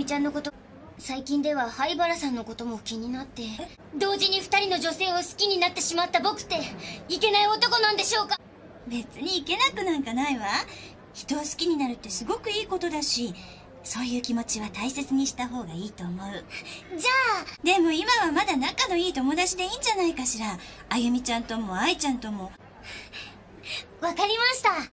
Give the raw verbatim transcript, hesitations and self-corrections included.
ちゃんのこと、最近では灰原さんのことも気になって、同時に二人の女性を好きになってしまった僕っていけない男なんでしょうか？ 別にいけなくなんかないわ。人を好きになるってすごくいいことだし、そういう気持ちは大切にした方がいいと思う。 じゃあ、 でも今はまだ仲のいい友達でいいんじゃないかしら。あゆみちゃんとも愛ちゃんとも。 わかりました。